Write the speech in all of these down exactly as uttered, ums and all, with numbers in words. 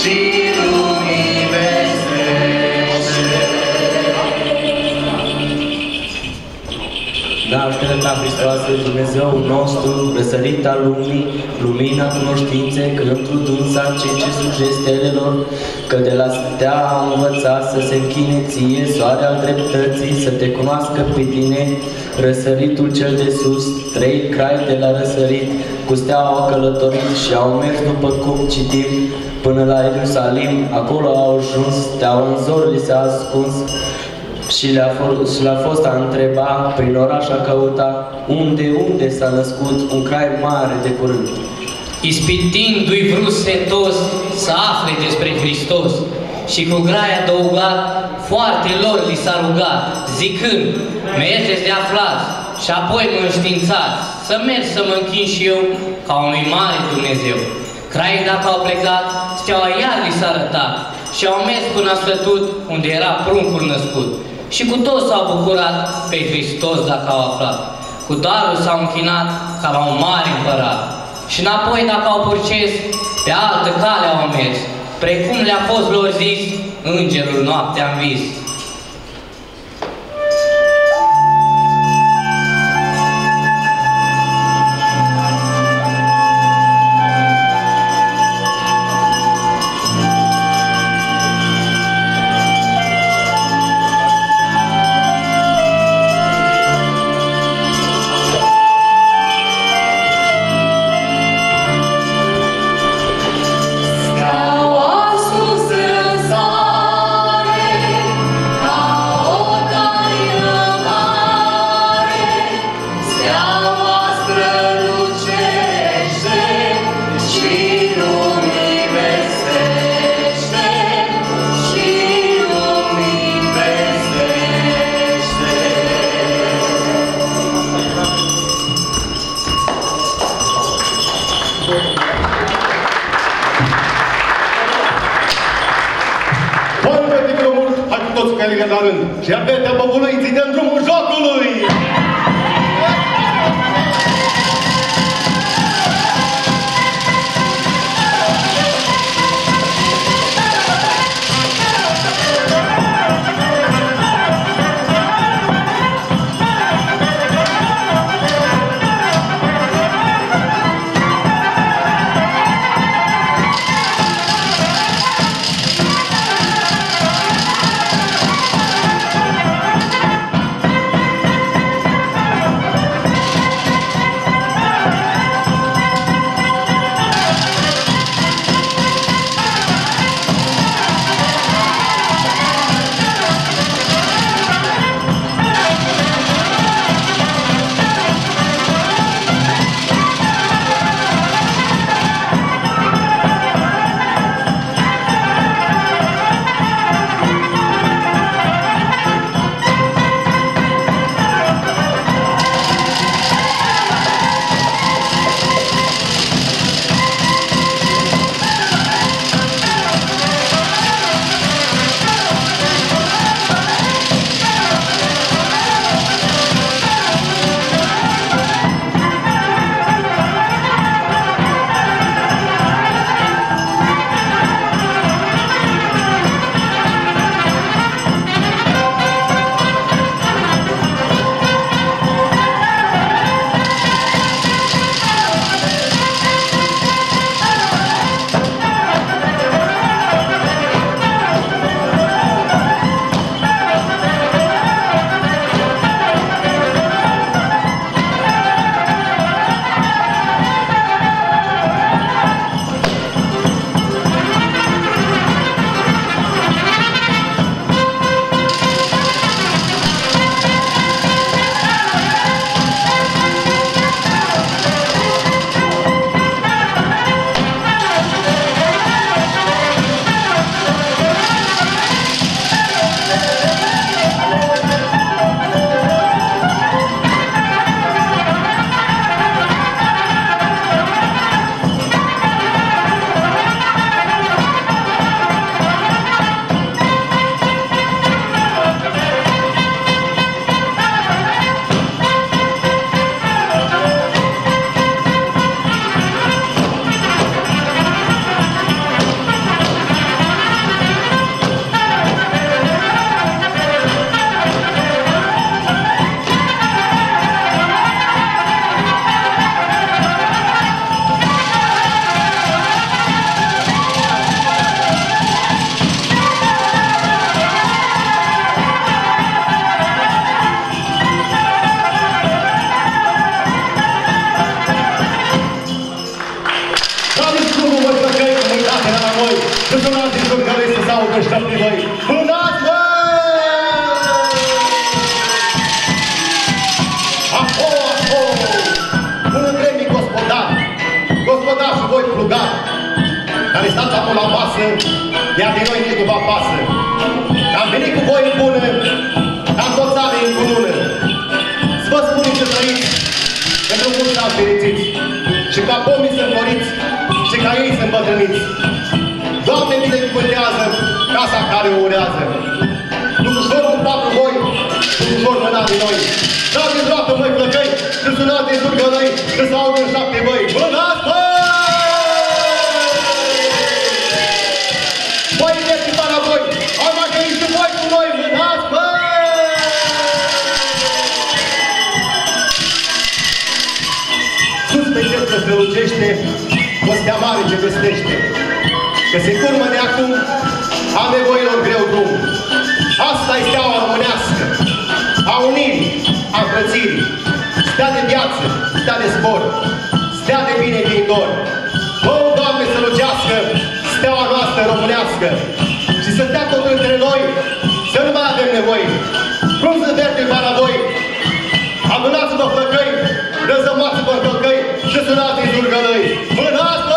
și lumii vestește. Nașterea ta, Hristoase, Dumnezeu nostru, răsărit al lumii, lumina cunoștinței, că într-o dânsa cei ce suge stelelor, că de la stea a învățat să se închine ție, soare al dreptății, să te cunoască pe tine, răsăritul cel de sus, trei crai de la răsărit, cu steaua au călătorit și au mers după cum citim, până la Ierusalim, acolo au ajuns, steaua în zor li s-a ascuns, și le-a fost a întreba, prin oraș a căuta, unde, unde s-a născut un crai mare de curând. Ispitindu-i vrut setos să afle despre Hristos și cu grai adăugat, foarte lor li s-a rugat, zicând, mergeți de aflați și apoi mă înștiințați, să merg să mă închin și eu ca unui mare Dumnezeu. Craii dacă au plecat, steaua iar li s-a arătat și au mers până a sfătut unde era pruncul născut. Și cu toți s-au bucurat pe Hristos dacă au aflat. Cu darul s-au închinat ca la un mare împărat. Și înapoi dacă au purces, pe altă cale au mers, precum le-a fost lor zis, îngerul noaptea în vis. Și abia băbului ți dăm drumul jocului! Zurgălui să se audă în șapte voi. Mânați, bă! Aho, aho! Până vremii gospodar, gospodar și voi plugari, care stați acolo la masă, iar de noi nici nu vă pasă. Am venit cu voi în bună, am toți anii în cunună. Să vă spuneți să trăiți, pentru mulți ani fericiți, și ca pomii să înfloriți, și ca ei să îmbătrâniți. Doamne, binecuvântează casa care o urează. Dușor cu patru voi, dușor mâna din noi. Dați din roată, măi, plăcăi, și sunați din Zurgălăi, și să audă în șapte băi. Mânați, băi! Voi este para voi, am mai venit și voi cu noi, mânați, băi! Sus pe cer că strălucește, o stea mare ce vestește, că se curmă de acum a nevoilor greu drum. Asta-i steaua românească, a unirii, a frățirii, stea de viață, stea de spor, stea de bine viitor. Vă, Doamne, să lucească steaua noastră românească și să stea tot între noi, să nu mai avem nevoie. Cum să verde la voi? Adunați-vă flăcăi, răzămați-vă călcăi și sunați din Zurgălăi. Mânați-vă!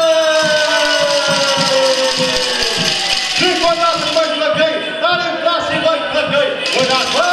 Și încodați voi flăcăi, dar intrați și voi flăcăi. Mânați-vă!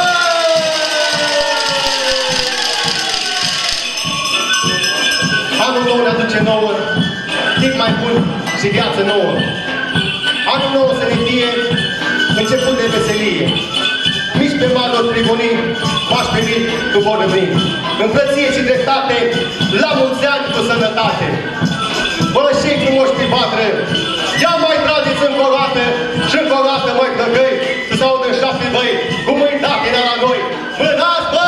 Anul nou ne aduce nouă, timp mai bun și viață nouă. Anul nou să ne fie început de veselie. Mici pe maluri tribunii, pași pe mii cu vor veni. În frăție și dreptate, la mulți ani cu sănătate. Bălășei frumoși pe batră, ia mai trageți încă o dată și încă o dată, măi, căcăi, să se audă în șapte băi, cum îi dat era la noi. Mânați, băi!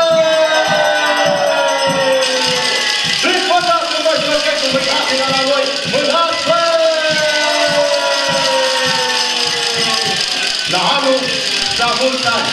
La noi, mânați, la anul, la mulți ani!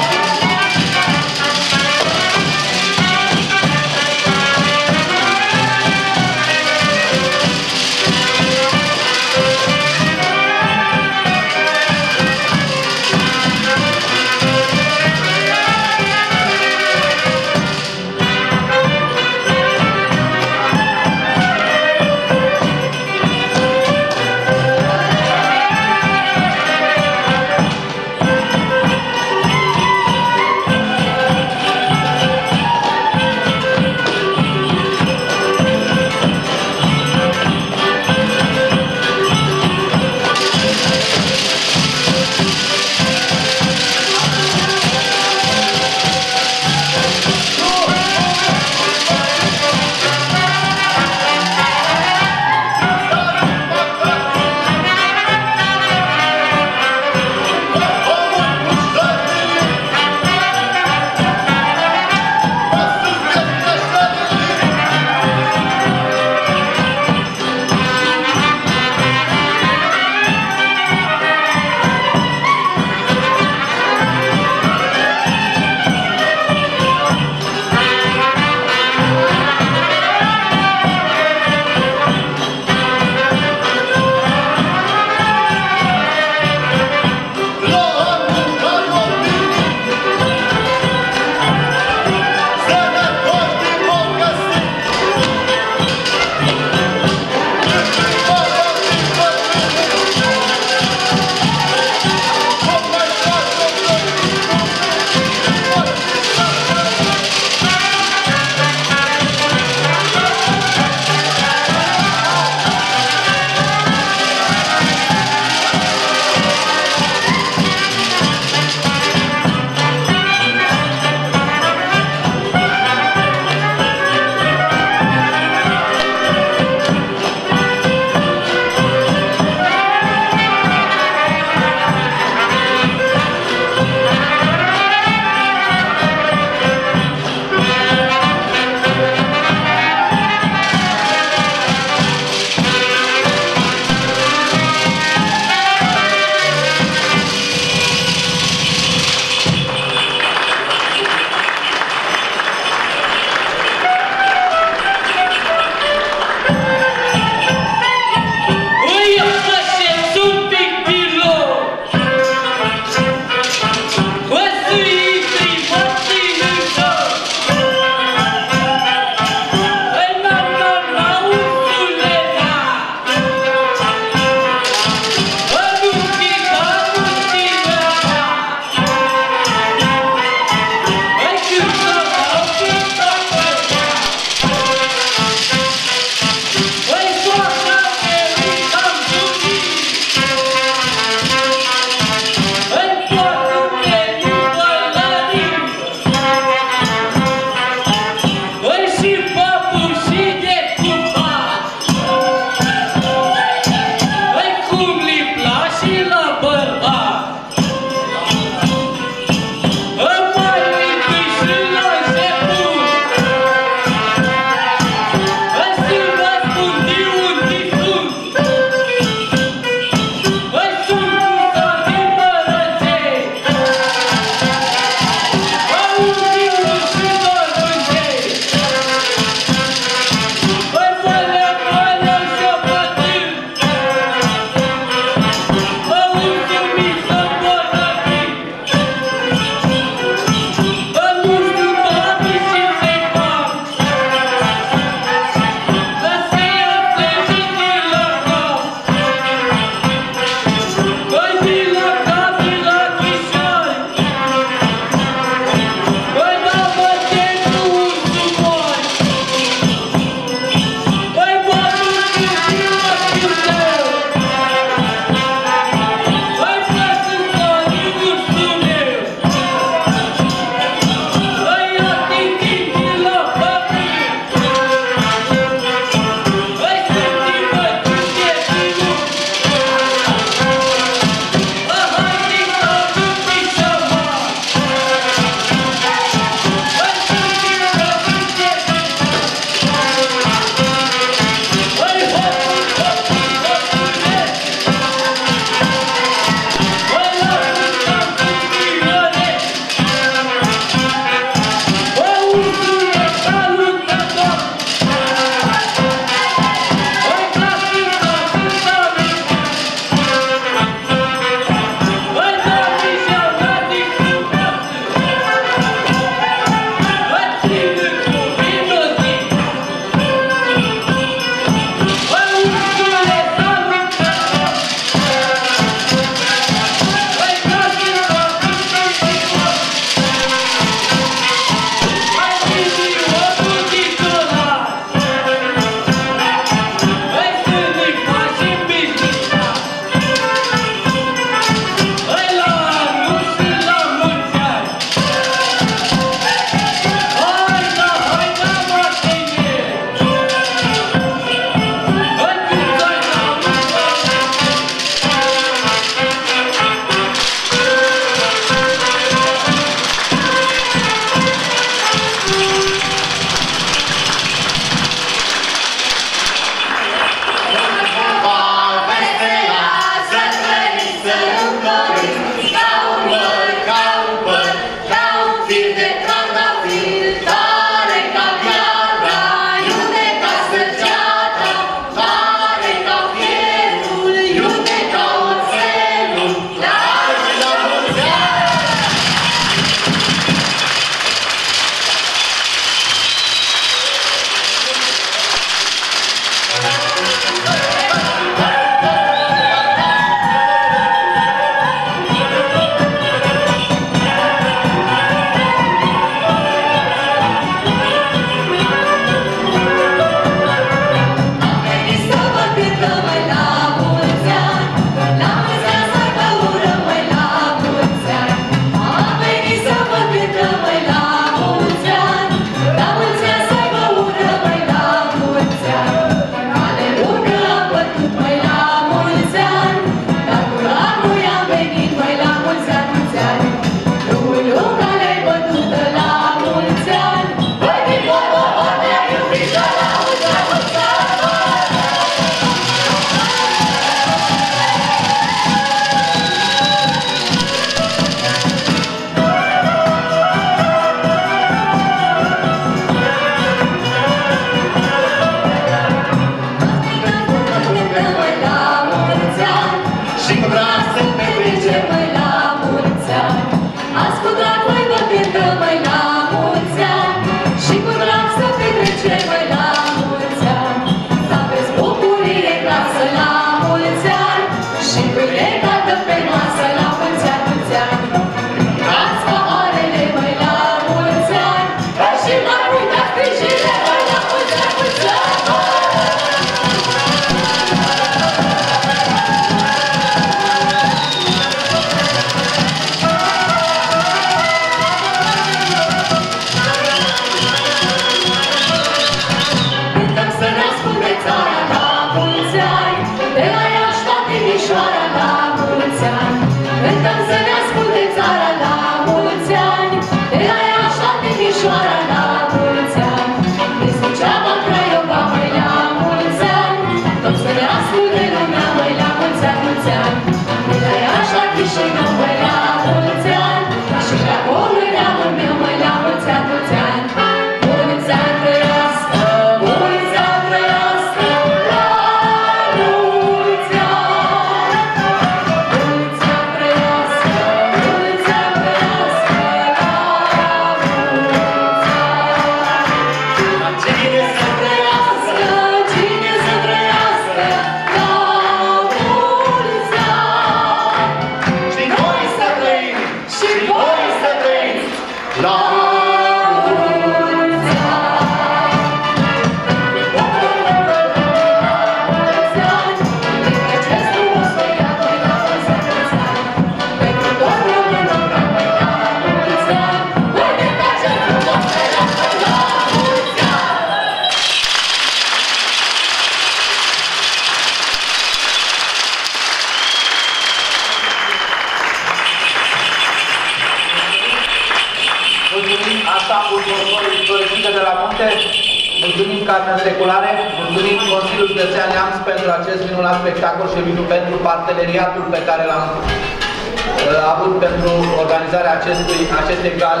înainte, mulțumim Carmen Seculare, mulțumim Consiliul Județean Neamț pentru acest minunat spectacol și pentru parteneriatul pe care l-am avut pentru organizarea acestui, acestei gale.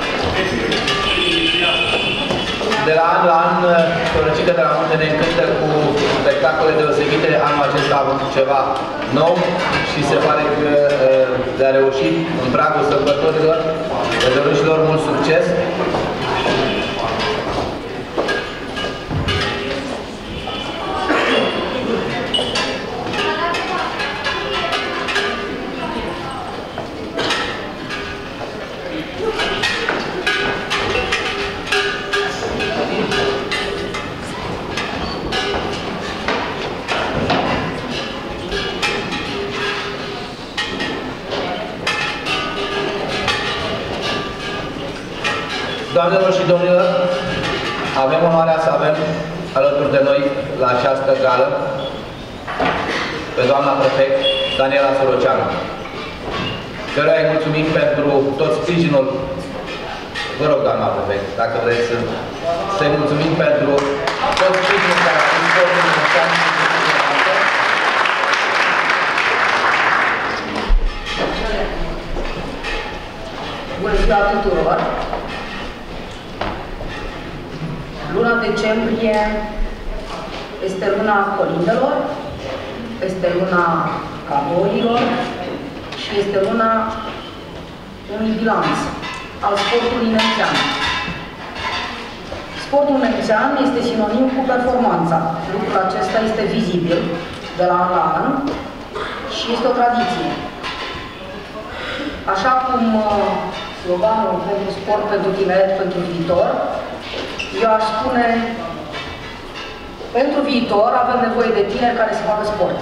De la an la an, Florăcică de la Munte ne încântă cu spectacole deosebite. Anul acesta a avut ceva nou și se pare că de-a reușit în pragul sărbătorilor. Le dorim și lor mult succes. Doamnelor și domnilor, avem onoarea să avem alături de noi la această gală pe doamna prefect Daniela Soroceanu, căruia îi mulțumim pentru tot sprijinul. Vă rog, doamna prefect, dacă vreți să să-i mulțumim pentru tot sprijinul care a fost sportul nemțean. Bună ziua tuturor! Luna decembrie este luna colindelor, este luna cadourilor și este luna unui bilanț al sportului nemțean. Sportul nemțean este sinonim cu performanța. Lucrul acesta este vizibil de la an la an și este o tradiție. Așa cum sloganul pentru sport, pentru tineret, pentru viitor, eu aș spune, pentru viitor avem nevoie de tineri care să facă sport.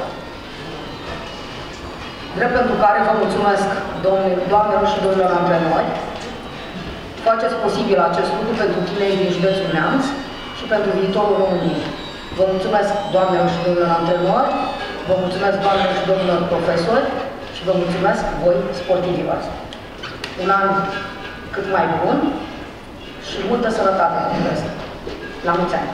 Drept pentru care vă mulțumesc, doamnelor și domnilor antrenori, faceți posibil acest lucru pentru tinerii din județul Neamț și pentru viitorul României. Vă mulțumesc, doamnelor și domnilor antrenori, vă mulțumesc, doamnelor și domnilor profesori și vă mulțumesc voi, sportivii voastre. Un an cât mai bun și multă sănătate pentru asta. La mulți ani!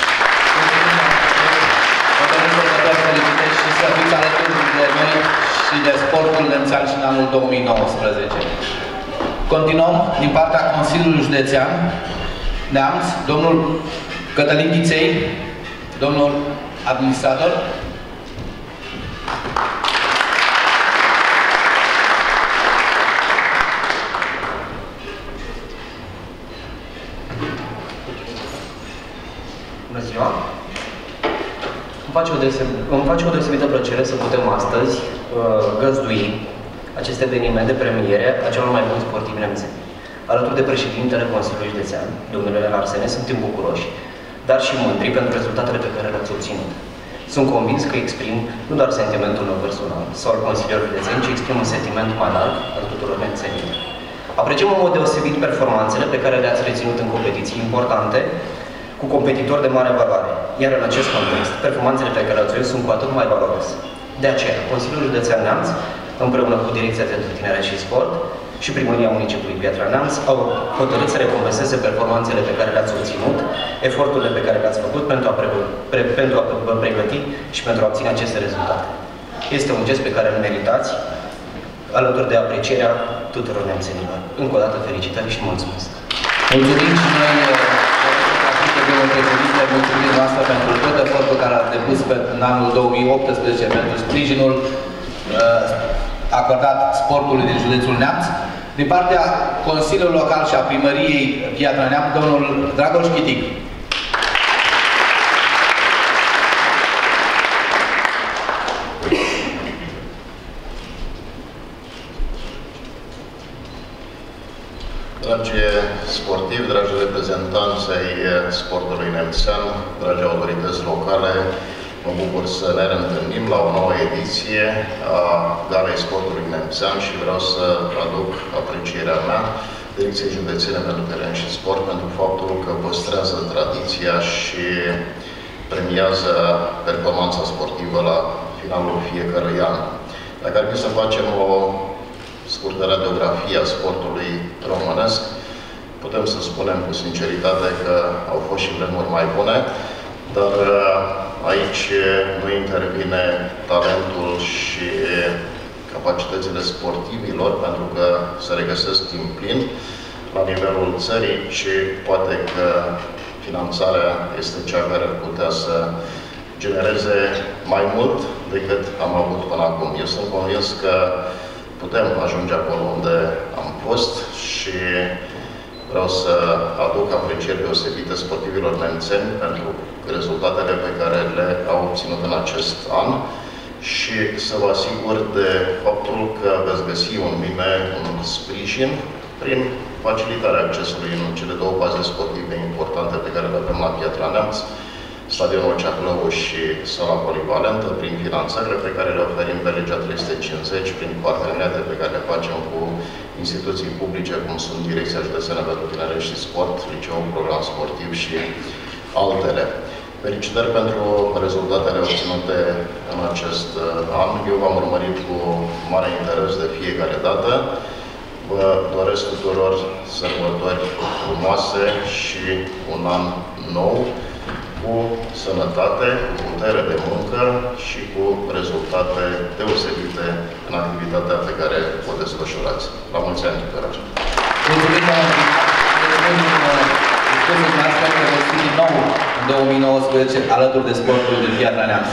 Vă dorim să felicitări și să fiți alături de noi și de sportul nemțean și în anul două mii nouăsprezece. Continuăm din partea Consiliului Județean Neamț, domnul Cătălin Ghiței, domnul administrator. Bună ziua! Îmi face o, îmi face o deosebită plăcere să putem astăzi uh, găzdui acest eveniment de premiere a celor mai buni sportivi nemțeni. Alături de președintele Consiliului Județean, domnule Arsene, suntem bucuroși, dar și mândri pentru rezultatele pe care le-ați obținut. Sunt convins că exprim nu doar sentimentul meu personal sau al Consiliului Județean, ci exprim un sentiment mai larg al tuturor nemțenilor. Apreciem în mod deosebit performanțele pe care le-ați reținut în competiții importante, cu competitori de mare valoare, iar în acest context, performanțele pe care le-ați avut sunt cu atât mai valoroase. De aceea, Consiliul Județean Neamț, împreună cu Direcția pentru Tineret și Sport și Primăria Municipiului Piatra Neamț, au hotărât să recompenseze performanțele pe care le-ați obținut, eforturile pe care le-ați făcut pentru a, pre pre pentru a vă pregăti și pentru a obține aceste rezultate. Este un gest pe care îl meritați, alături de aprecierea tuturor nemțenilor. Încă o dată, felicitări și mulțumesc! Mulțumim și noi, domnul președinte, mulțumim noastră pentru tot efortul care a depus în anul două mii optsprezece pentru sprijinul uh, acordat sportului din județul Neamț. Din partea Consiliului Local și a Primăriei Piatra Neamț, domnul Dragoș Chitic. Dragi sportivi, dragi reprezentanți ai sportului nemțean, dragi autorități locale, mă bucur să ne reîntâlnim la o nouă ediție a Galei Sportului Nemțean și vreau să aduc aprecierea mea Direcției Județene pentru Teren și Sport pentru faptul că păstrează tradiția și premiază performanța sportivă la finalul fiecărui an. Dacă ar fi să facem o scurtă radiografie a sportului românesc, putem să spunem cu sinceritate că au fost și vremuri mai bune, dar aici nu intervine talentul și capacitățile sportivilor, pentru că se regăsesc timp plin la nivelul țării și poate că finanțarea este cea care ar putea să genereze mai mult decât am avut până acum. Eu sunt convins că putem ajunge acolo unde am fost și vreau să aduc aprecieri deosebite sportivilor nemțeni pentru rezultatele pe care le au obținut în acest an și să vă asigur de faptul că veți găsi un mine, un sprijin prin facilitarea accesului în cele două baze sportive importante pe care le avem la Piatra Neamț, stadionul Ceahlău și sala polivalentă, prin finanțările pe care le oferim pe legea trei sute cincizeci, prin parteneriate pe care le facem cu instituții publice, cum sunt Direcția Județeană pentru Tineret și Sport, Liceul Program Sportiv și altele. Felicitări pentru rezultatele obținute în acest an. Eu v-am urmărit cu mare interes de fiecare dată. Vă doresc tuturor sărbători frumoase și un an nou, cu sănătate, cu putere de muncă și cu rezultate deosebite în activitatea pe care o desfășurați. La mulți ani tuturor! Mulțumim discursul noastră că veți fi din nou în două mii nouăsprezece alături de sportul din Piatra Neamț.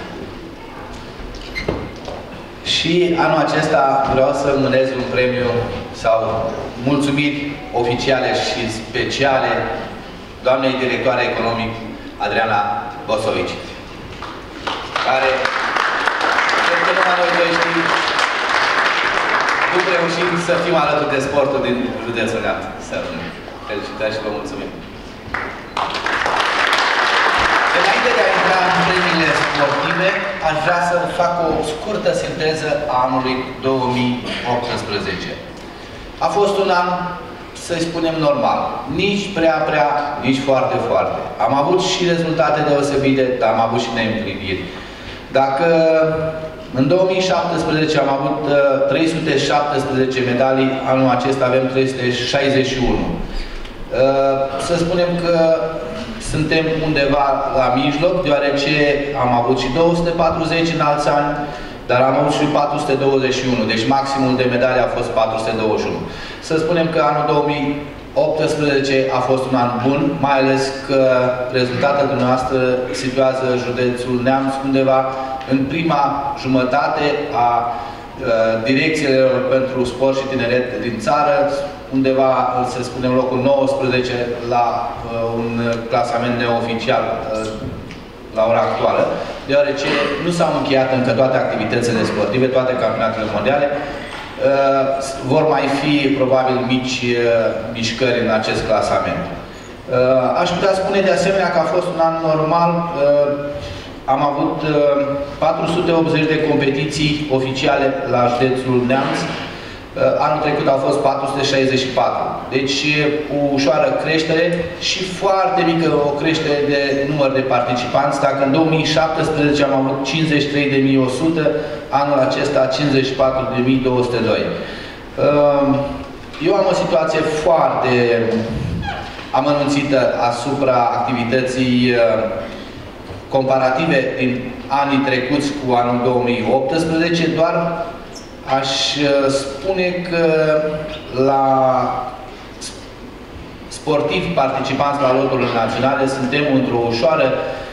Și anul acesta vreau să mânez un premiu sau mulțumiri oficiale și speciale doamnei directoare economic Adriana Bosovici, care, cred că numai noi doi știm, nu reușim să fim alături de sportul din județul Neamț. Să rămânem. Felicitări și vă mulțumim! Înainte de a intra în premiile sportive, aș vrea să fac o scurtă sinteză a anului două mii optsprezece. A fost un an, să-i spunem, normal. Nici prea, prea, nici foarte, foarte. Am avut și rezultate deosebite, dar am avut și neîmpliniri. Dacă în două mii șaptesprezece am avut trei sute șaptesprezece medalii, anul acesta avem trei sute șaizeci și unu. Să spunem că suntem undeva la mijloc, deoarece am avut și două sute patruzeci în alți ani, dar am avut și patru sute douăzeci și unu, deci maximul de medalii a fost patru sute douăzeci și unu. Să spunem că anul două mii optsprezece a fost un an bun, mai ales că rezultatele dumneavoastră situează județul Neamț undeva în prima jumătate a direcțiilor pentru sport și tineret din țară, undeva, să spunem, locul nouăsprezece la uh, un clasament neoficial uh, la ora actuală, deoarece nu s-au încheiat încă toate activitățile sportive, toate campionatele mondiale. Uh, vor mai fi, probabil, mici uh, mișcări în acest clasament. Uh, aș putea spune, de asemenea, că a fost un an normal. Uh, am avut uh, patru sute optzeci de competiții oficiale la județul Neamț. Anul trecut au fost patru sute șaizeci și patru. Deci o ușoară creștere și foarte mică o creștere de număr de participanți. Dacă în două mii șaptesprezece am avut cincizeci și trei de mii o sută, anul acesta cincizeci și patru de mii două sute doi. Eu am o situație foarte amănunțită asupra activității comparative din anii trecuți cu anul două mii optsprezece, doar aș spune că la sportivi participanți la loturile naționale suntem într-o ușoară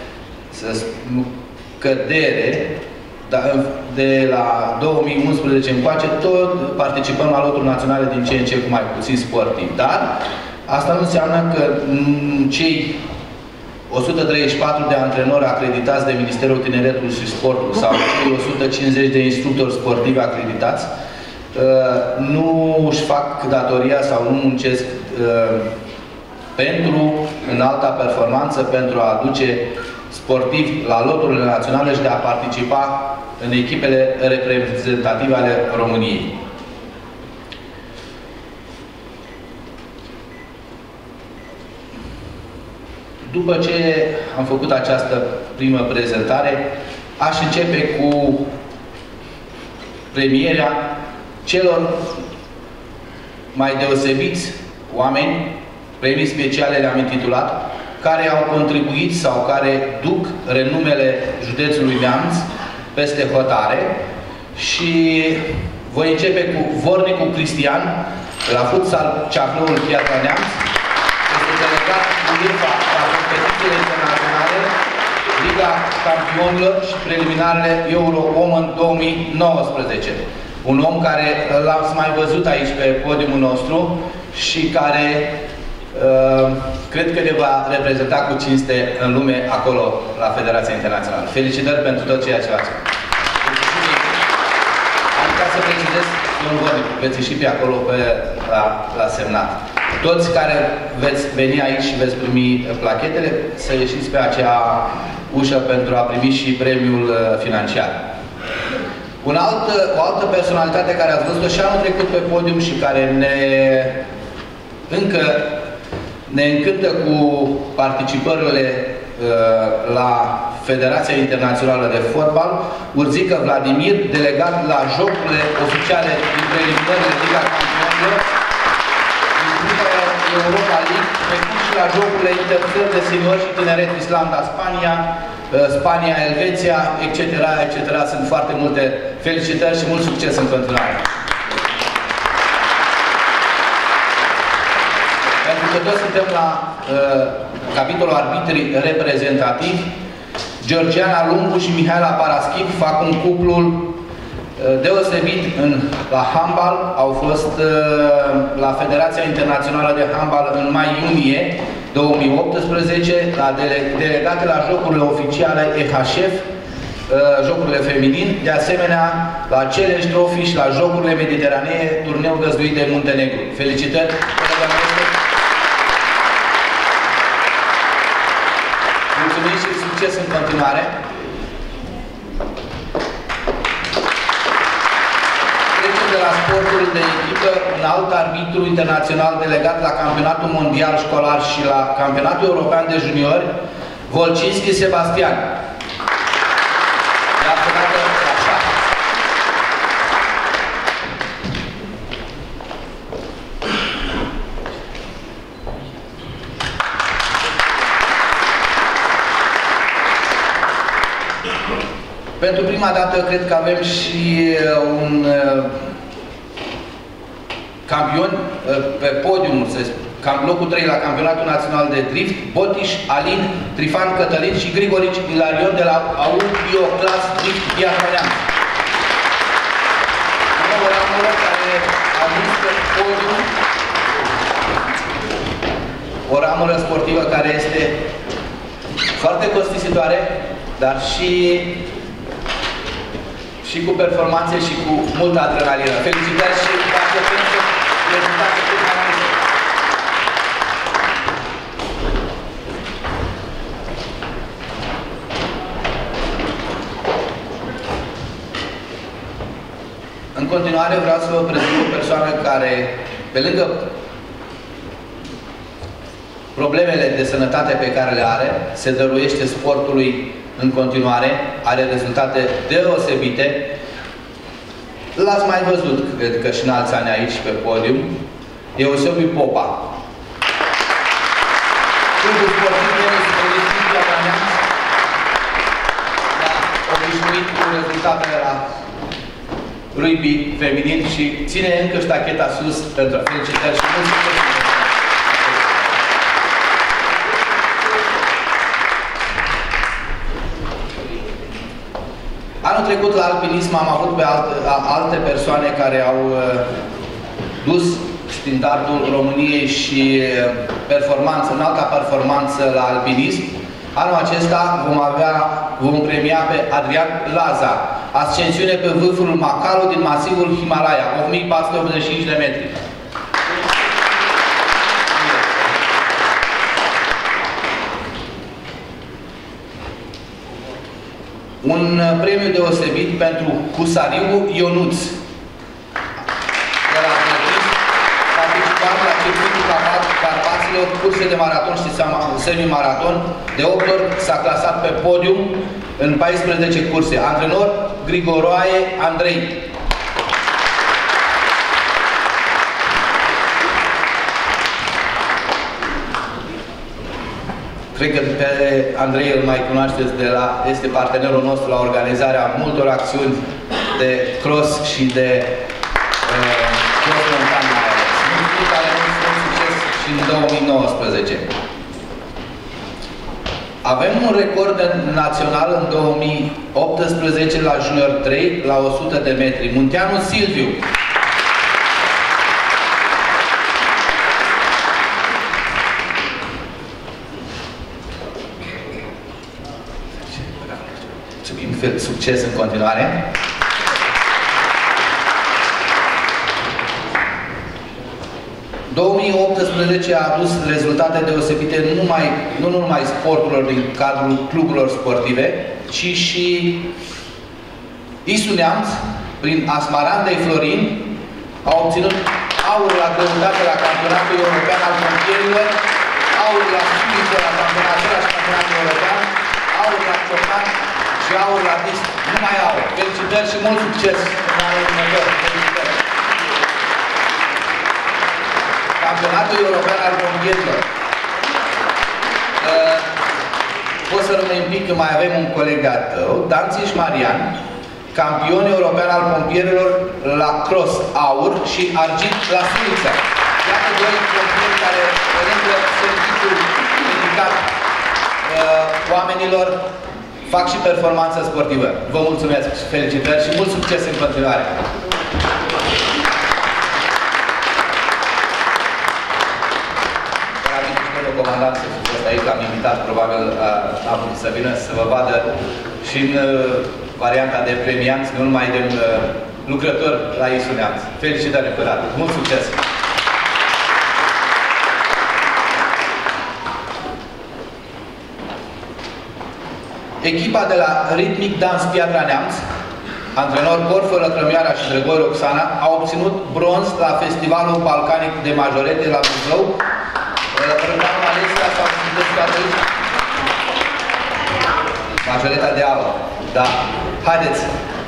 cădere, dar de la două mii unsprezece încoace tot participăm la loturi naționale din ce în ce cu mai puțin sportivi. Dar asta nu înseamnă că cei o sută treizeci și patru de antrenori acreditați de Ministerul Tineretului și Sportului sau cei o sută cincizeci de instructori sportivi acreditați nu își fac datoria sau nu muncesc pentru înalta performanță, pentru a aduce sportivi la loturile naționale și de a participa în echipele reprezentative ale României. După ce am făcut această primă prezentare, aș începe cu premierea celor mai deosebiți oameni premii speciale le-am intitulat, care au contribuit sau care duc renumele județului Neamț peste hotare. Și voi începe cu Vornicul Cristian, la futsal Ceaflăul Piatra Neamț. Este delegat UEFA la competițiile internaționale, Liga Campionilor și preliminarele Euro-Women două mii nouăsprezece. Un om care l-ați mai văzut aici pe podiumul nostru și care uh, cred că ne va reprezenta cu cinste în lume acolo la Federația Internațională. Felicitări pentru tot ceea ce faceți. Am ca să precizez, domnul Vornic, veți ieși pe acolo pe, la, la semnat. Toți care veți veni aici și veți primi plachetele, să ieșiți pe acea ușă pentru a primi și premiul financiar. Un alt, o altă personalitate care ați văzut-o și anul trecut pe podium și care ne încă ne încântă cu participările uh, la Federația Internațională de Fotbal, Urzică Vladimir, delegat la jocurile oficiale din preliminările Liga Campionilor, Europa League, precum și la jocurile interțări de seniori și tineret Islanda, Spania, Spania, Elveția, et cetera, et cetera. Sunt foarte multe felicitări și mult succes în continuare. Pentru că toți suntem la uh, capitolul arbitrii reprezentativi, Georgiana Lungu și Mihaela Paraschiv fac un cuplul deosebit în, la handbal. Au fost uh, la Federația Internațională de Handbal în mai-iunie două mii optsprezece, la dele, delegate la jocurile oficiale E H F, uh, jocurile feminin, de asemenea la Challenge Trophy și la jocurile mediteranee, turneu găzduit de Muntenegru. Felicitări! Mulțumim și succes în continuare! De la sportul de echipă, un alt arbitru internațional delegat la campionatul mondial școlar și la campionatul european de juniori, Volcinski Sebastian. Așa. Pentru prima dată, cred că avem și un campion pe podium, cam locul trei la Campionatul Național de Drift, Botiș, Alin, Trifan Cătălin și Grigorici Ilarion de la Audio Class Drift Piatra Neamț. O ramură care a dus pe podium, o ramură sportivă care este foarte costisitoare, dar și și cu performanțe și cu multă adrenalină. Felicitări și face pentru rezultate cât mai multe. În continuare vreau să vă prezint o persoană care, pe lângă problemele de sănătate pe care le are, se dăruiește sportului în continuare, are rezultate deosebite. L-ați mai văzut, cred că și în alți ani aici pe podium, Eusebiu Popa. Clubul sportiv de Piatra Neamț a obișnuit cu rezultatele la rugby feminin și ține încă ștacheta sus pentru a felicitări și mult succes. Anul trecut la alpinism am avut pe alte, alte persoane care au uh, dus standardul României și uh, performanță, în alta performanță la alpinism. Anul acesta vom avea, vom premia pe Adrian Laza, ascensiune pe vârful Makalu din masivul Himalaya, opt mii patru sute optzeci și cinci de metri. Un premiu deosebit pentru Husariu Ionuț, de la atletism, participant la circuitul Carpaților, curse de maraton și semi-maraton. De opt ori s-a clasat pe podium în paisprezece curse. Antrenor Grigoroae Andrei. cred că pe Andrei îl mai cunoașteți, de la, este partenerul nostru la organizarea multor acțiuni de cross și de uh, cross montan mai ales. Mulțumim care au fost succes și în două mii nouăsprezece. Avem un record național în două mii optsprezece la Junior trei, la o sută de metri. Munteanu Silviu. Mulțumim, succes în continuare. două mii optsprezece a adus rezultate deosebite nu numai, nu numai sporturilor din cadrul cluburilor sportive, ci și Isu Neamț, prin Asmarandei Florin, a obținut aur la greutate la campionatul european al pompierilor, aur la subice la campionatul și campionatul european, aur la ciocan și aur la disc. Nu mai aur. Felicitări și mult succes în anul următor. Felicitări. Campionatul european al pompierilor. Uh, poți să rămâi un pic că mai avem un coleg de-a tău, Danțiș Marian, campion european al pompierilor la cross aur și argint la suliță. Iată doi pompieri care, pe lângă serviciul dedicat uh, oamenilor, fac și performanță sportivă. Vă mulțumesc și felicitări și mult succes în continuare! Comandant să fiți aici, l-am invitat, probabil am să vină să vă vadă și în uh, varianta de premianți, nu numai de uh, lucrător la Isu Neamț. Felicitări încă o dată. Mult succes! Echipa de la Ritmic Dans Piatra Neamț, antrenor Corfă Lăcrămioara și Drăgoi Roxana, a obținut bronz la Festivalul Balcanic de Majorete la Buzău. Rămânam Alesia sau sunteți toate aici? Majoreta de aur. Da. Haideți!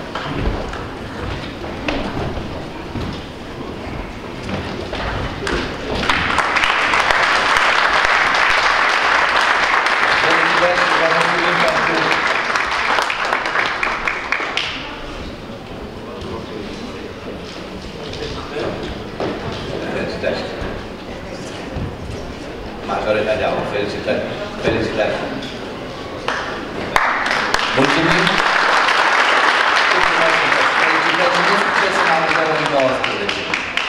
Majoritatea de aur. Felicitări! Felicitări! Mulțumim! Felicitări și mult succes în anul două mii nouăsprezece!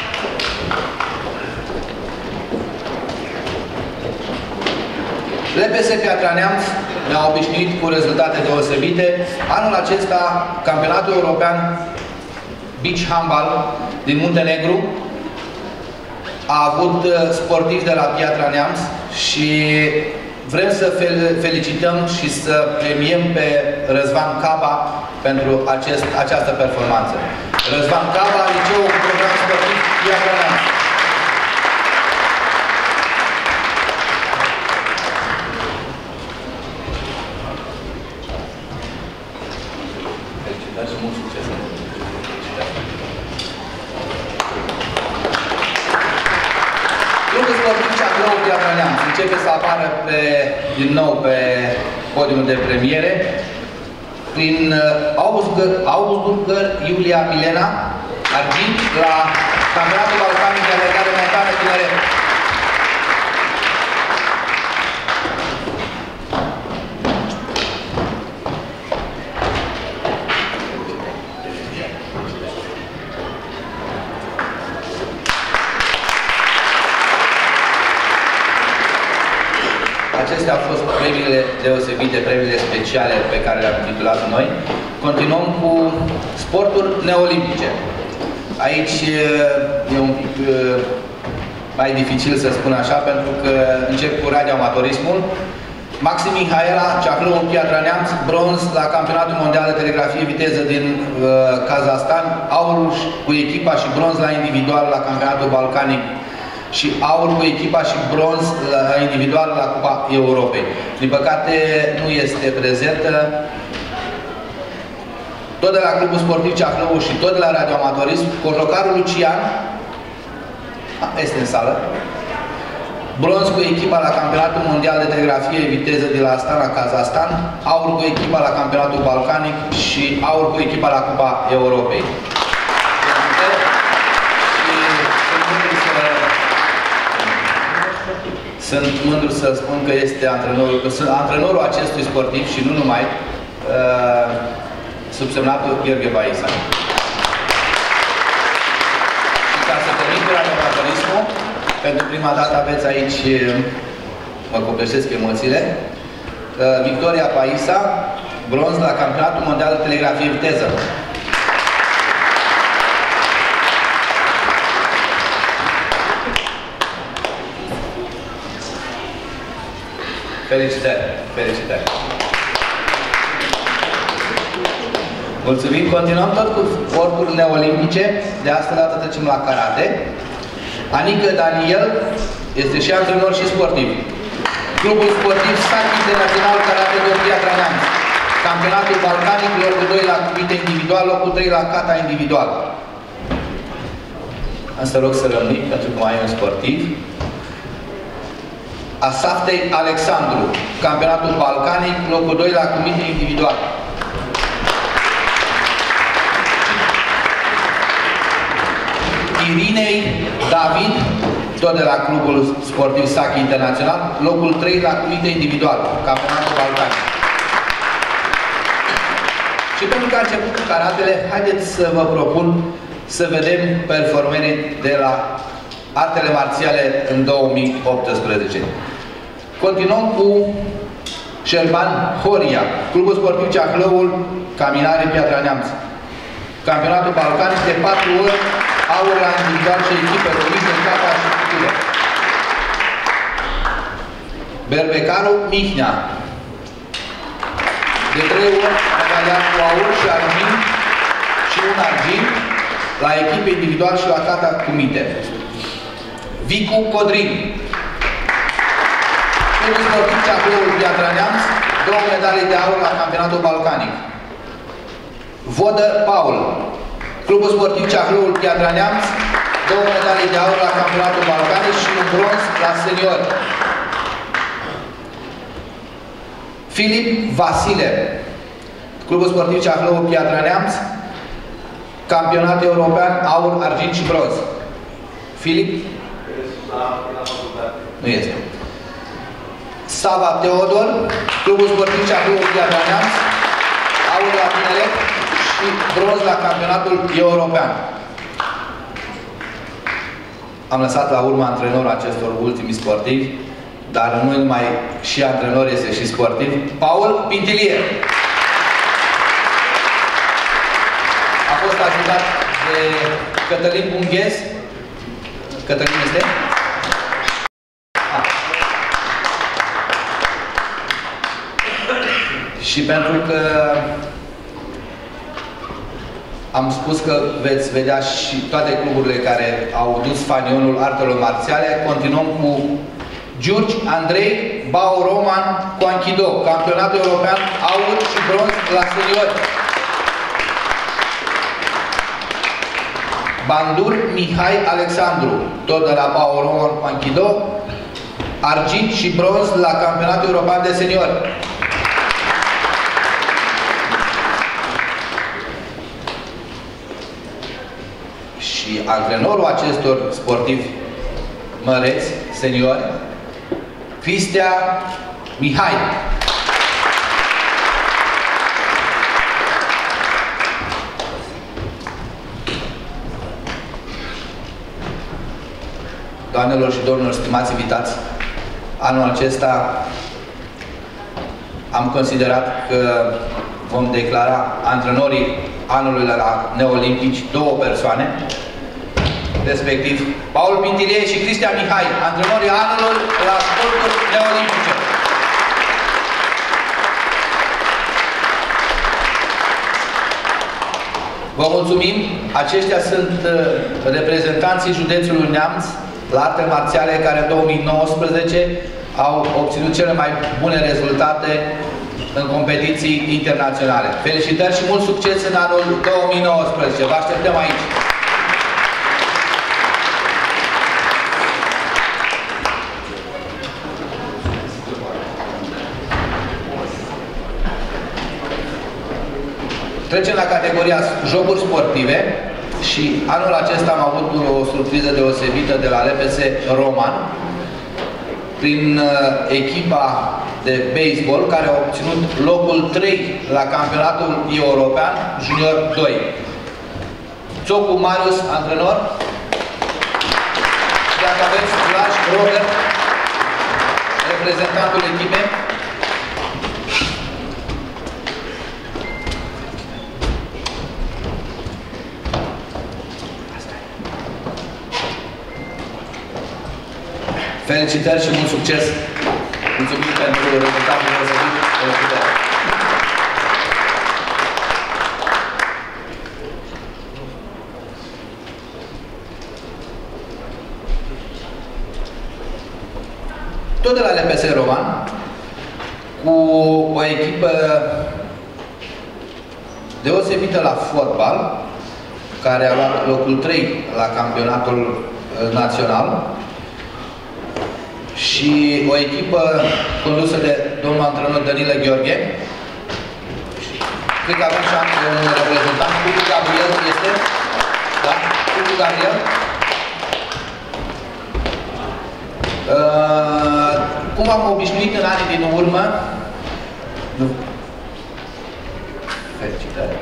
L P S Piatra Neamț ne-a obișnuit cu rezultate deosebite. Anul acesta, campionatul european Beach Handball din Muntenegru a avut sportivi de la Piatra Neamț și vrem să fel felicităm și să premiem pe Răzvan Caba pentru acest, această performanță. Răzvan Caba, liceul cu program sportiv Piatra Neamț. Felicitări și mult succes! Clubul sportiv Ceaclău Piatra Neamț începe să apară pe, din nou pe podiumul de premiere prin Augsburger Iulia Milena, argint la Campionatul Balcanic de Alergare Montană Tineret. Acestea au fost premiile deosebite, premiile speciale pe care le-am titulat noi. Continuăm cu sporturi neolimpice. Aici e un pic mai dificil să spun așa, pentru că încep cu radioamatorismul. Maxim Mihaela, Ceaclău în Piatra Neamț, bronz la Campionatul Mondial de Telegrafie Viteză din uh, Kazahstan, aur cu echipa și bronz la individual la Campionatul Balcanic și aur cu echipa și bronz la individual la Cupa Europei. Din păcate nu este prezentă. Tot de la Clubul Sportiv Ceaclău și tot de la radioamatorism, Cojocarul Lucian este în sală. bronz cu echipa la Campionatul Mondial de Telegrafie Viteză de la Astana, Kazahstan, aur cu echipa la Campionatul Balcanic și aur cu echipa la Cupa Europei. Sunt mândru să spun că este antrenorul, că sunt antrenorul acestui sportiv și nu numai, uh, subsemnatul Gheorghe Baisa. Și ca să termin cu radioamadorismul, pentru prima dată aveți aici, mă copleșesc emoțiile, uh, Victoria Baisa, bronz la Campionatul Mondial de Telegrafie Viteză. Felicitări! Felicitări! Mulțumim! Continuăm tot cu sporturile olimpice. De asta dată trecem la karate. Anică Daniel este și antrenor și sportiv. Clubul sportiv Sac Internațional Karate de Piatra Neamț. Campionatul Balcanic, locul doi la cuvinte individual, locul trei la kata individual. Asta rog să rămâni, pentru că mai e un sportiv. Asaftei Alexandru, Campionatul Balcanic, locul doi la cuvinte individual. Irinei David, tot de la Clubul Sportiv Sac Internațional, locul trei la cuvinte individual, Campionatul Balcanic. Și pentru că a început cu karatele, haideți să vă propun să vedem performări de la artele marțiale în două mii optsprezece. Continuăm cu Șerban Horia, Clubul Sportiv Ceahlăul, Caminare Piatra Neamț. Campionatul Balcanic de patru ori, aur la individual și echipe, cuvinte, capa și cultură. Berbecaru Mihnea, de trei ori medaliat cu aur și argint și un argint la echipe individual și la kata cumite. Vicu Codrin, Clubul Sportiv Ceahlăul Piatra Neamț, două medalii de aur la Campionatul Balcanic. Vodă Paul, Clubul Sportiv Ceahlăul Piatra Neamț, două medalii de aur la Campionatul Balcanic și un bronz la senior. Filip Vasile, Clubul Sportiv Ceahlăul Piatra Neamț, Campionat European, aur, argint și bronz. Filip? Nu este. Sava Teodor, Clubul Sportiv Ceahlăul Piatra Neamț, aur la tineret și bronz la Campionatul European. Am lăsat la urmă antrenorul acestor ultimi sportivi, dar nu numai și antrenor, este și sportiv, Paul Pintilie. A fost ajutat de Cătălin Bunghez. Cătălin este? Ah. Și pentru că am spus că veți vedea și toate cluburile care au dus fanionul artelor marțiale, continuăm cu Giurgi Andrei Bau Roman cu Aikido, Campionatul European, aur și bronz la seniori. Bandur Mihai Alexandru, tot de la Bau Roman cu Aikido, argint și bronz la Campionatul European de seniori. Și antrenorul acestor sportivi măreți, seniori, Cristia Mihai. Doamnelor și domnilor, stimați invitați, anul acesta am considerat că vom declara antrenorii anului la Neolimpici două persoane, respectiv Paul Pintilie și Cristian Mihai, antrenorii anului la sporturi neolimpice. Vă mulțumim! Aceștia sunt reprezentanții județului Neamț la arte marțiale care în două mii nouăsprezece au obținut cele mai bune rezultate în competiții internaționale. Felicitări și mult succes în anul două mii nouăsprezece! Vă așteptăm aici! Trecem la categoria jocuri sportive și anul acesta am avut o surpriză deosebită de la L P S Roman prin echipa de baseball care a obținut locul trei la campionatul european junior doi. Țocu Marius, antrenor. Dacă aveți Vlaș Robert, reprezentantul echipei. Felicitări și mult succes! Mulțumim pentru rezultatul deosebit. Felicitări! Tot de la L P S Roman, cu o echipă deosebită la fotbal, care a luat locul trei la campionatul național, și o echipă condusă de domnul antrenor Danilă Gheorghe. Cred că avem și un reprezentant, Cucu Gabriel, este? Da? Cucu Gabriel. Uh, cum am obișnuit în anii din urmă, nu. Felicitări.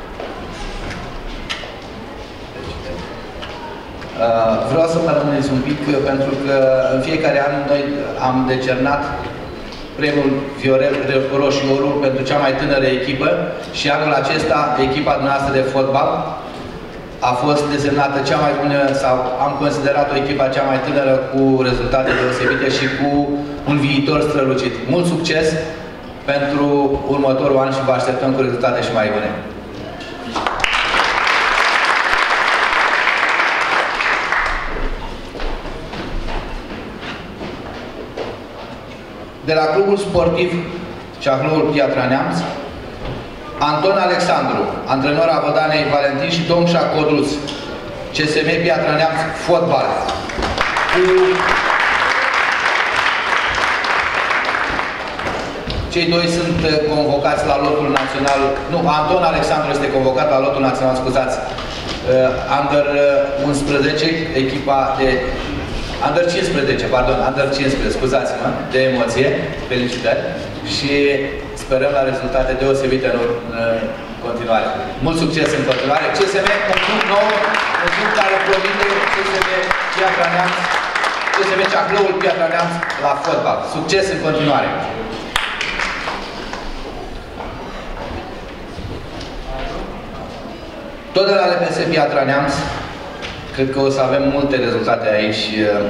Uh, vreau să mă rămâneți un pic, pentru că în fiecare an noi am decernat premiul Viorel Roșiorul pentru cea mai tânără echipă și anul acesta echipa noastră de fotbal a fost desemnată cea mai bună, sau am considerat-o echipa cea mai tânără cu rezultate deosebite și cu un viitor strălucit. Mult succes pentru următorul an și vă așteptăm cu rezultate și mai bune. De la clubul sportiv Ceahloul Piatra Neamț, Anton Alexandru, antrenor a Vădanei Valentin și Domșa Codruț, C S M Piatra Neamț, fotbal. Cu cei doi sunt convocați la lotul național, nu, Anton Alexandru este convocat la lotul național, scuzați, uh, Under unsprezece, echipa de Under cincisprezece, pardon, Under cincisprezece, scuzați-mă, de emoție, felicitări și sperăm la rezultate deosebite în, în continuare. Mult succes în continuare. C S M, un club nou, un club care promite C S M Piatra Neamț, C S M Ceahloul Piatra Neamț la fotbal. Succes în continuare! Tot de la L P S Piatra Neamț, cred că o să avem multe rezultate aici.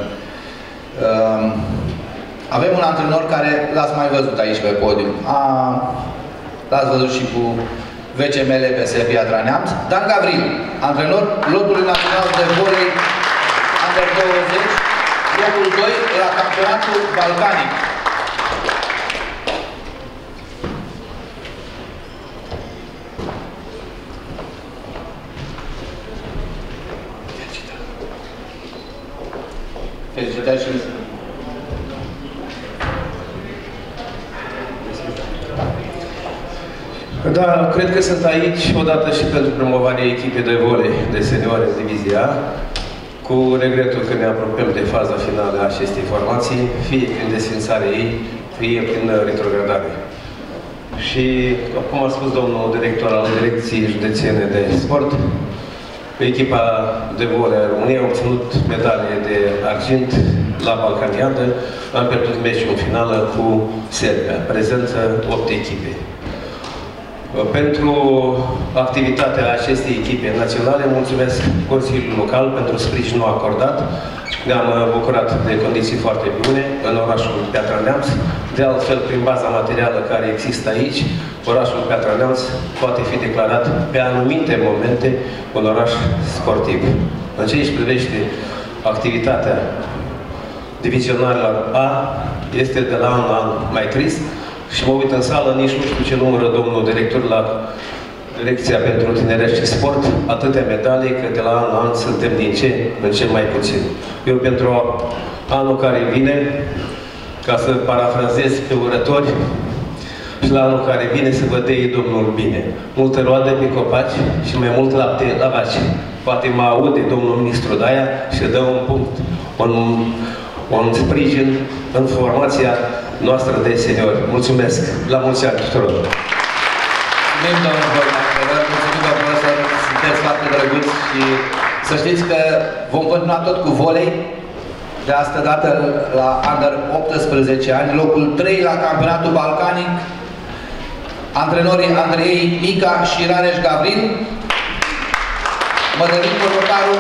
Avem un antrenor care l-ați mai văzut aici pe podium. L-ați văzut și cu V C M L P S Piatra Neamț. Dan Gavril, antrenor lotului național de volei Under douăzeci, locul doi la campionatul balcanic. Felicitări și Da, cred că sunt aici odată și pentru promovarea echipei de volei de seniori în divizia A, cu regretul că ne apropiem de faza finală a acestei formații, fie prin desfințarea ei, fie prin retrogradare. Și, cum a spus domnul director al Direcției Județene de Sport, echipa de volei a României a obținut medalie de argint la Balcaniadă, am pierdut meciul în finală cu Serbia, prezență opt echipe. Pentru activitatea acestei echipe naționale, mulțumesc Consiliul Local pentru sprijinul acordat. Ne-am bucurat de condiții foarte bune în orașul Piatra Neamț. De altfel, prin baza materială care există aici, orașul Piatra Neamț poate fi declarat pe anumite momente un oraș sportiv. În ce își privește activitatea divizionarilor A, este de la an la an mai trist. Și mă uit în sală, nici nu știu ce numără domnul director la Direcția pentru Tineret și Sport, atâtea medalii, că de la an la an suntem din ce în ce mai puțin. Eu pentru anul care vine, ca să parafrazez pe urători, și la anul care vine să vă dea Domnul bine. Multă roadă pe copaci și mai mult lapte la vaci. Poate mă aude domnul ministru de-aia și dă un punct, un, un sprijin în formația noastră de seniori. Mulțumesc! La mulți ani tuturor! Mulțumim, domnul profesor, mulțumim, domnul profesor, sunteți foarte drăguți și să știți că vom continua tot cu volei, de asta dată la under optsprezece ani, locul trei la campionatul balcanic, antrenorii Andrei Mica și Rareș Gavril, Mădălin Colocaru,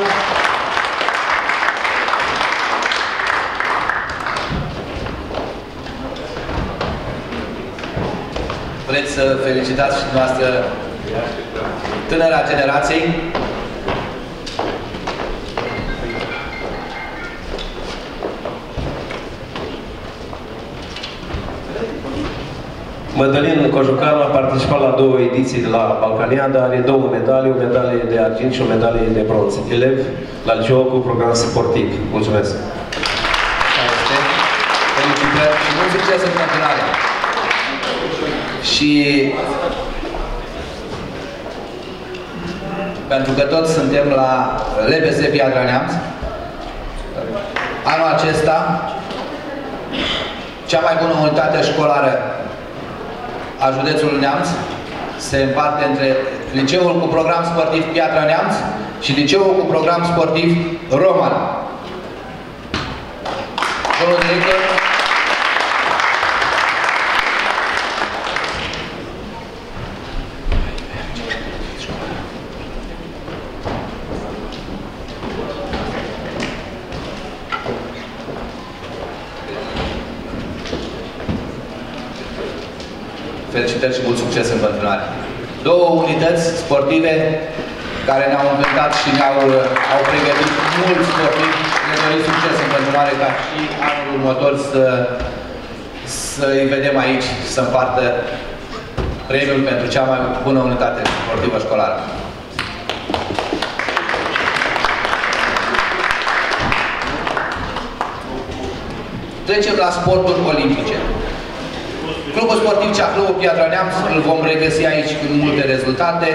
vreți să felicitați și dumneavoastră tânăra generației? Mădălin Cojucaru a participat la două ediții de la Balcaniada, are două medalii, o medalie de argint și o medalie de bronz. Elev la liceu cu program sportiv. Mulțumesc! Felicitări și mult succes în continuare! Și pentru că toți suntem la L P S Piatra Neamț, anul acesta cea mai bună unitate școlară a județului Neamț se împarte între liceul cu program sportiv Piatra Neamț și liceul cu program sportiv Roman. Domnul director, felicitări și mult succes în continuare. Două unități sportive care ne-au încântat și ne-au au pregătit mulți sportivi. Ne dorim succes în continuare ca și anul următor să, să îi vedem aici, să împartă premiul pentru cea mai bună unitate sportivă școlară. Trecem la sporturi olimpice. Clubul sportiv Ceahlău Piatra Neamț îl vom regăsi aici cu multe rezultate.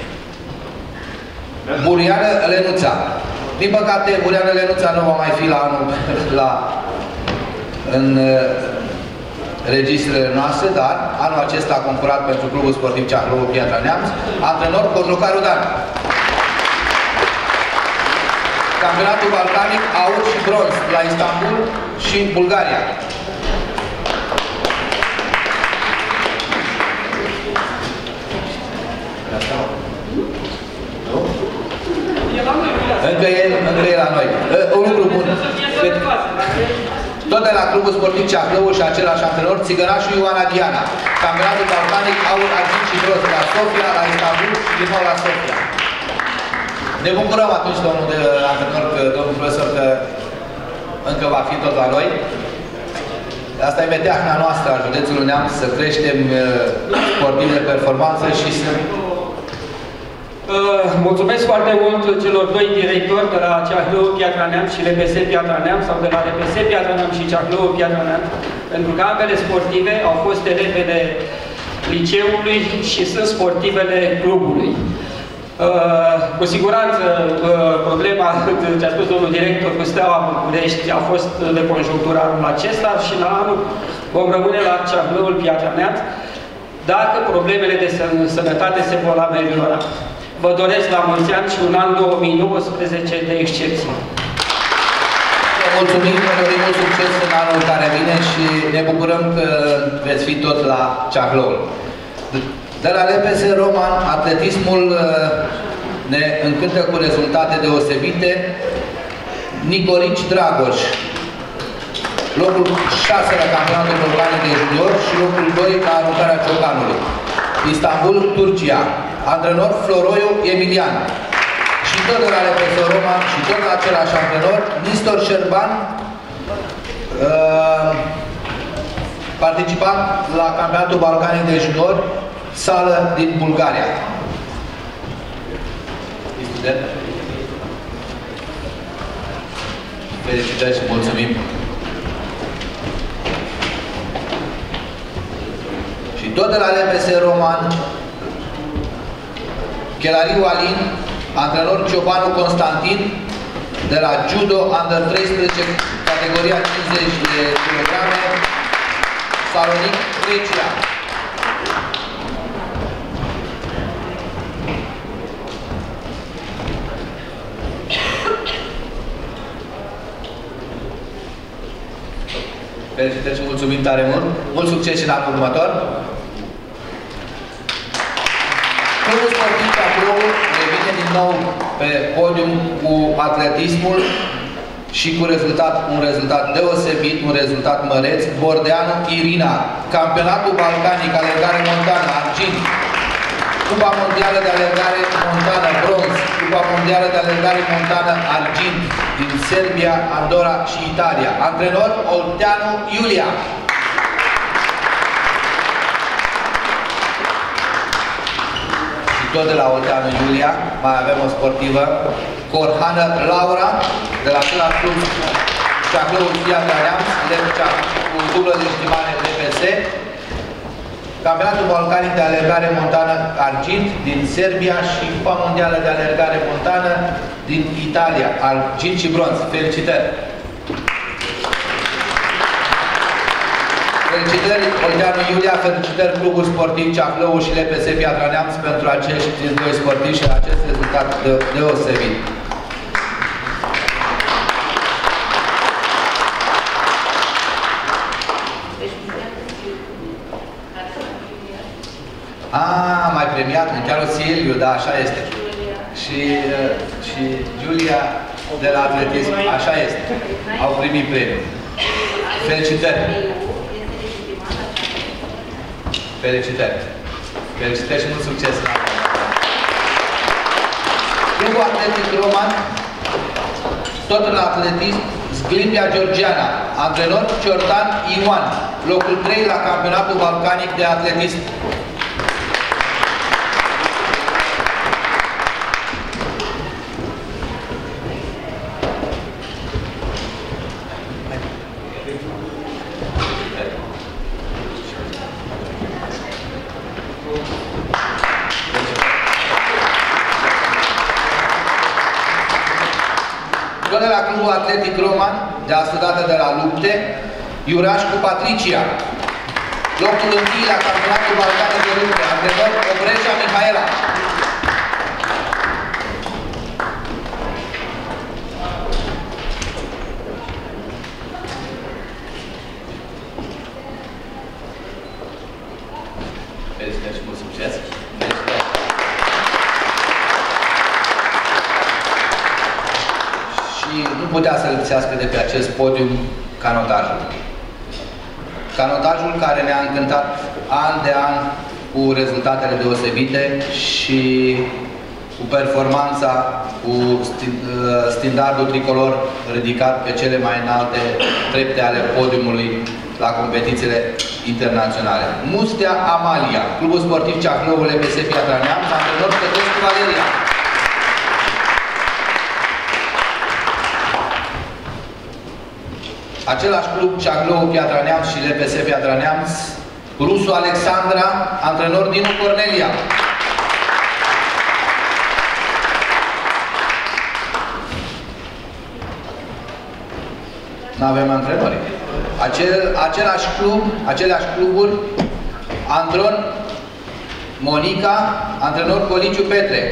Buriană Lenuța. Din păcate, Buriană Lenuța nu va mai fi la anul la, în registrele noastre, dar anul acesta a concurat pentru Clubul sportiv Ceahlău Piatra Neamț, antrenor Corlucaru Dan. Campionatul balcanic aur și bronz la Istanbul și Bulgaria. Încă e, încă e la noi. Un lucru bun. Tot de la Clubul Sportiv Ceahlău și același antrenor, Țigănașul Ioana Diana. Campionatul balcanic aur, argint și bronz la Sofia, la Istanbul și din nou la Sofia. Ne bucurăm atunci, domnul de antrenor, că, domnul profesor, că încă va fi tot la noi. Asta e meteahna noastră a județului Neamț, să creștem sportivi de performanță și să... Uh, mulțumesc foarte mult celor doi directori de la Ceahlău Piatra Neamț și L P S Piatra Neamț, sau de la L P S Piatra Neamț și Ceahlău Piatra Neamț, pentru că ambele sportive au fost elevele liceului și sunt sportivele clubului. Uh, cu siguranță uh, problema, ce a spus domnul director, cu Steaua București a fost de conjunctură anul acesta și la anul vom rămâne la Ceahlăul Piatra Neamț dacă problemele de sănătate se vor ameliora. Vă doresc la mulți ani și un an două mii nouăsprezece de excepție. Mulțumim, vă dorim mult succes în anul care vine și ne bucurăm că veți fi tot la Ceahlăul. De la L P S Roman, atletismul ne încântă cu rezultate deosebite. Nicorici Dragoș, locul șase la campionatul european de junior și locul doi la aruncarea ciocanului. Istanbul, Turcia. Antrenor Floroiu Emilian. Și tot de la L P S Roman și tot la același antrenor, Nistor Șerban, uh, participant la campionatul balcanic de junior, sală din Bulgaria. Student. Felicitări și mulțumim. Și tot de la L P S Roman, Chelariu Alin, antrenor Ciobanu Constantin, de la Judo Under treisprezece, categoria cincizeci de kilograme, Salonic, Grecia. Felicitări și mulțumim tare mult. Mult succes și în anul următor. Clubul Sportiv Ciaclău revine din nou pe podium cu atletismul și cu rezultat, un rezultat deosebit, un rezultat măreț. Bordeanu Irina, Campionatul Balcanic, alergare montană, argint. Cupa Mondială de Alergare Montană, bronz. Cupa Mondială de Alergare Montană, argint, din Serbia, Andorra și Italia. Antrenor Olteanu Iulia. Și tot de la Olteanu Iulia mai avem o sportivă, Corhană Laura, de la același club Ciaclău Piatra Neamț, cu dublă de estimare L P S. Campionatul Balcanic de Alergare Montană argint din Serbia și Cupa Mondială de Alergare Montană din Italia, argint și bronz. Felicitări! Felicitări Olteanu Iulia, felicitări Clubul Sportiv Ciaclău și L P S Piatra Neamț pentru acești doi sportivi și acest rezultat de deosebit. Ah, mai premiat, chiar Silviu, da, așa este. Și, și Giulia de la atletism, așa este. Au primit premiul. Felicitări! Felicitări! Felicitări și mult succes! Clubul Atletic Roman, tot în atletism, Zglimbia Georgiana, antrenor Ciordan Ioan, locul trei la Campionatul Balcanic de Atletism. Tot de la Clubul Atletic Roman, de astăzi dată de la lupte, Iuraș cu Patricia. Locul întâi la Campionatul Balcanic de lupte, antrenor Obreșa Mihaela. Felicitări și mult succes! Nu putea să lipsească de pe acest podium canotajul. Canotajul care ne-a încântat an de an cu rezultatele deosebite și cu performanța, cu standardul tricolor ridicat pe cele mai înalte trepte ale podiumului la competițiile internaționale. Mustea Amalia, Clubul Sportiv Ciaclău L P S Piatra Neamț, antrenor Tătescu Valeria. Același club Ciaclău Piatra Neamț și L P S Piatra Neamț, Rusu Alexandra, antrenor Dinu Cornelia. Nu avem antrenori. Acel, același club, aceleași cluburi, Andron Monica, antrenor Coliciu Petre.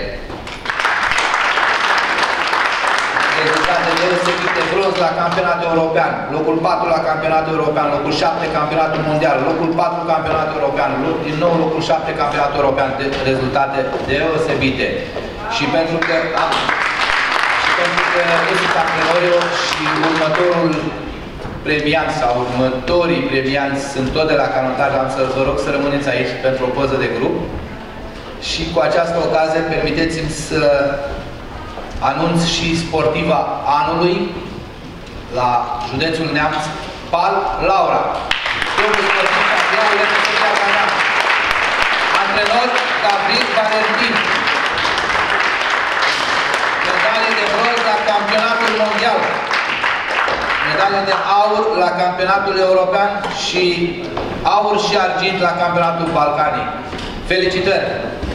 Rezultate deosebite, bronz la campionatul european, locul patru la campionatul european, locul șapte campionatul mondial, locul patru campionatul european, din nou locul șapte campionatul european, de rezultate deosebite. Și pentru că am, și pentru că este antrenorul și următorul premiant sau următorii premianți sunt tot de la canotaj, am să vă rog să rămâneți aici pentru o poză de grup. Și cu această ocazie permiteți-mi să anunț și sportiva anului la județul Neamț, Pal Laura. Clubul Sportiv Ciaclău L P S Piatra Neamț. Antrenor Gabriel Valentin. Medalie de bronz la campionatul mondial. Medalie de aur la campionatul european și aur și argint la campionatul balcanic. Felicitări!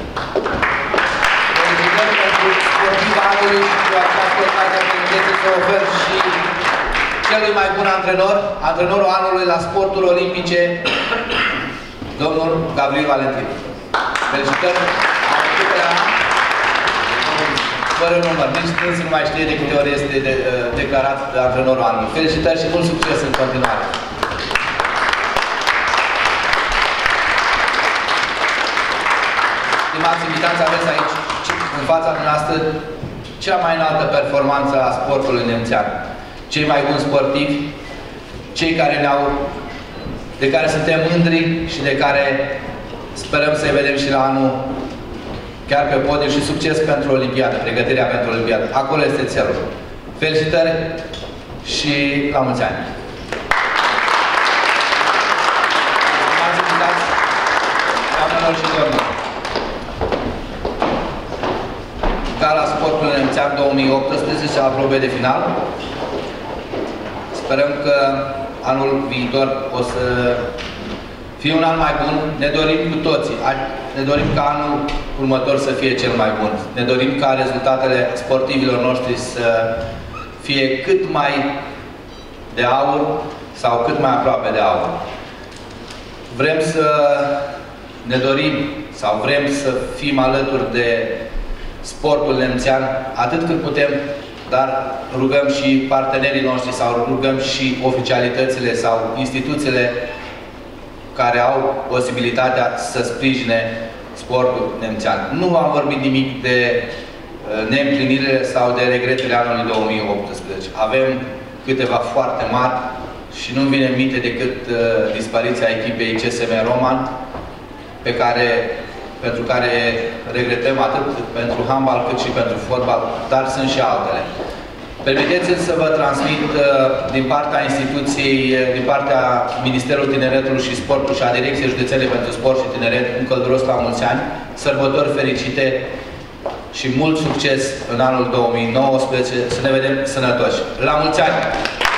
Felicitări pentru sportiv anului și cu această ocazie permiteți să ofer și celui mai bun antrenor, antrenorul anului la sporturi olimpice, domnul Gabriel Valentin. Felicitări! Fără număr, nici nu se mai știe de câte ori este de, uh, declarat de antrenorul anului. Felicitări și mult succes în continuare! Stimați invitați, aveți aici, în fața noastră, cea mai înaltă performanță a sportului nemțean. Cei mai buni sportivi, cei care ne-au, de care suntem mândri și de care sperăm să-i vedem și la anul chiar pe podium și succes pentru Olimpiadă, pregătirea pentru Olimpiadă. Acolo este țelul. Felicitări și la mulți ani! Stimați invitați, doamnelor și domnilor, Gala Sportului Nemțean două mii optsprezece, aprobe de final. Sperăm că anul viitor o să fie un an mai bun. Ne dorim cu toții. Ne dorim ca anul următor să fie cel mai bun. Ne dorim ca rezultatele sportivilor noștri să fie cât mai de aur sau cât mai aproape de aur. Vrem să ne dorim sau vrem să fim alături de sportul nemțean atât cât putem, dar rugăm și partenerii noștri sau rugăm și oficialitățile sau instituțiile care au posibilitatea să sprijine sportul nemțean. Nu am vorbit nimic de neîmplinirile sau de regretele anului două mii optsprezece. Avem câteva foarte mari și nu vine în minte decât uh, dispariția echipei C S M Roman, pe care, pentru care regretăm atât pentru handbal cât și pentru fotbal, dar sunt și altele. Permiteți-mi să vă transmit uh, din partea instituției, din partea Ministerului Tineretului și Sportului și a Direcției Județene pentru Sport și Tineret, un călduros la mulți ani, sărbători fericite și mult succes în anul două mii nouăsprezece. Să ne vedem sănătoși! La mulți ani!